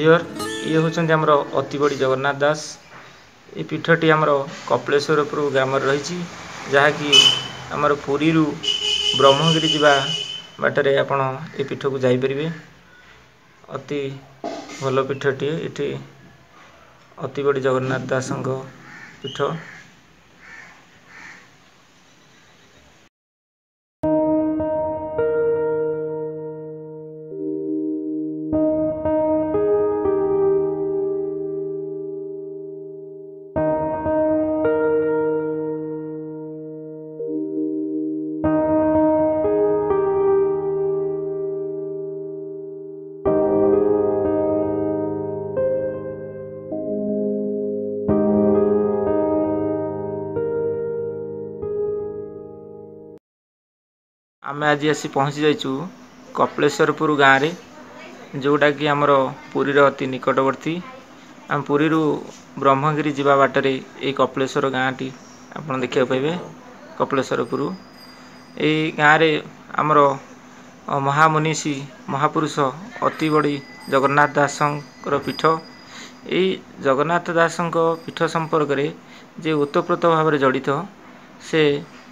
Dear ये होचंदी हमरो अति बड़ी जगन्नाथ दास। ये पीठटी हमरो कपिलेश्वरपुर ग्राम रही जहाँ कि हमर पुरी रु ब्रह्मगिरी जिबा बाटरे आपण ये पीठ को जाई परिबे। अति भल पीठटी इठी अति बड़ी जगन्नाथ दासंग पीठ। आमे आज आसी पहुँची जाइचु कपिलेश्वरपुर गाँव रे जोटा कि हमरो पुरी रो अति निकटवर्ती। आम पुरी रु ब्रह्मगिरी जिबा बाटरे ए कपिलेश्वर गाँटी आपण देखिया पाइबे। कपिलेश्वरपुर ए गाँव रे हमरो महामुनीषी महापुरुष अति बड़ी जगन्नाथ दासंकर पीठ। ए जगन्नाथ दासंक पीठ संपर्क रे जे ओतप्रोत भाव जड़ित से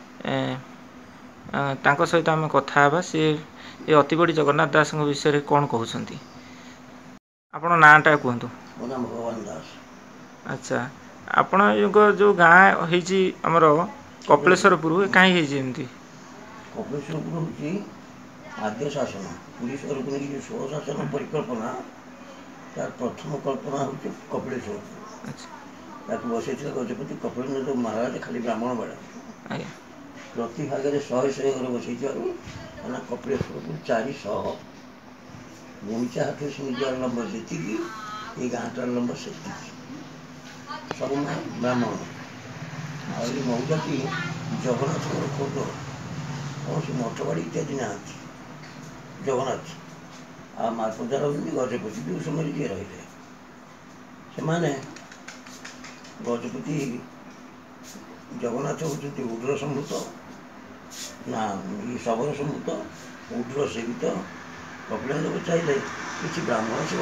तांको सहित आम कथा हेबा। से ये अति बड़ी जगन्नाथ दास विषय कौन कहते आपण नाटा कहतु। भगवान दास। अच्छा आपण जो गाँ होती आमर कपिलेश्वरपुर कहीं कपिलेश्वरपुर हूँ आद्य शासन पुरीश्वर जो षोल शासन परिकल्पना तार प्रथम कल्पना हूँ कपिलेश्वर। अच्छा बसई गजपति कपिलेन्द्र महाराज खाली ब्राह्मण बेड़ा प्रति भाग में 100 घर बसई कपिलेश्वरपुर 400 गुणिचा हाथ निजार लंब जी ये गाँटार लंब से सब ब्राह्मण आई मऊजाती जगन्नाथ खोद कौन से मठबाड़ी इत्यादि ना जगन्नाथ आ मार्पदार होती गजपति जो समय किए रही से गजपति जगन्नाथ होती उड्र संभूत ना ये शबर संभूत उड्र सेवित कपिलेन्द्र को चाहिए किसी ब्राह्मण से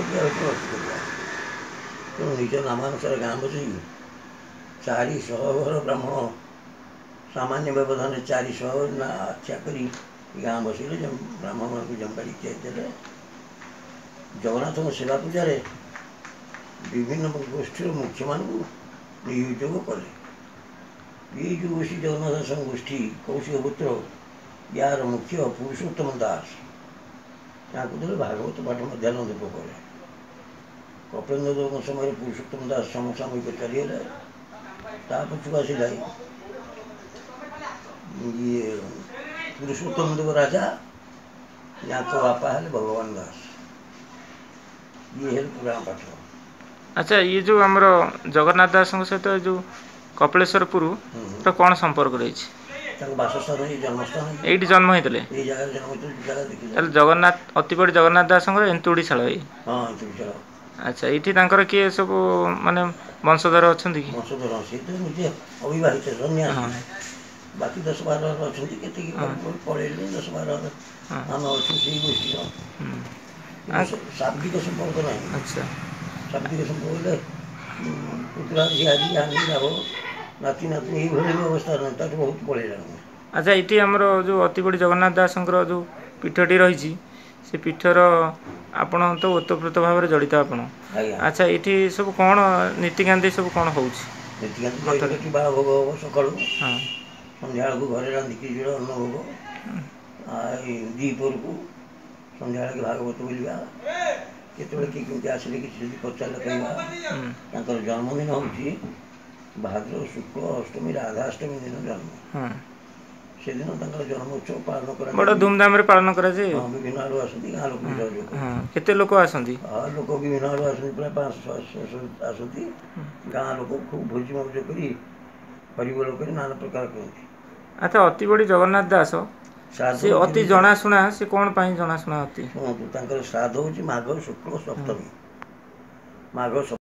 तेणु निज नामानुसार गाँ बसई 400 घर ब्राह्मण सामान्य व्यवधान 400 ना आख्या कर गाँ बसैले ब्राह्मण मान को जमबाड़ी इत्यादि जगन्नाथ सेवा पूजार विभिन्न गोष्ठी मुख्य मान नियोग कले। ये जो गोष्ठी जगन्नाथ गोष्ठी कौशिक पुत्र यार मुख्य पुरुषोत्तम दास देते भागवत पाठ मध्यान्ह धूप कले। कपिलेन्द्र समय पुरुषोत्तम दास समसामयिक चलीगले पछू आसला ये पुरुषोत्तम देव राजा या तो बापा है भगवान दास ये है पुराण पाठ। अच्छा ये जो आमर जगन्नाथ दास सहित जो कपिलेश्वरपुर तो कौन संपर्क रही बासस्थान जन्मस्थान ये जन्म होते जगन्नाथ अति बड़ी जगन्नाथ दास एंतुड़ीशाल। हाँ अच्छा ये किए सब माने वंशधर अच्छा कि वंशधर सी तो मुझे अविवाहित सन्यासी बाकी 10-12 अच्छा पड़े 10-12 आम अच्छे से गोष्ठी शाब्दिक संपर्क ना। अच्छा शाब्दिक संपर्क पुत्रा झियारी आनी जाओ नाती नातनी ये अवस्था ना बहुत पड़े। अच्छा ये आमर जो अति बड़ी जगन्नाथ दासंकर जो पीठटी रही से पीठर आपण तो ओतप्रोत भाव में जड़ित आपण। अच्छा ये सब कौन नीतिकांति सब कौन हो नीतिकांति बाल भोग हम सका सन्ध्या को घरे रांधिकी जोड़ अन्न भोग दीपर को सन्ध्या भागवत बोलिया केतवे किए आसिले कि पचारे कहवा जन्मदिन हूँ भाद्र शुक्ल अष्टमी राधाष्टमी दिन जन्म से दिन जन्मोत्सव पालन कर बड़ा धूमधाम पालन कर विभिन्न आड़ आसती गाँ लोक केते लोक आसती लोक विभिन्न आड़ आसती प्राय 500 आसती गाँ लोक खूब भोजी मौज कर हरिबोल कर नाना प्रकार कहते। अच्छा अति बड़ी जगन्नाथ दास से अति जनाशुना से कौन जनाशुना अति शुणु श्राद्ध हूँ माघ शुक्ल सप्तमी माघ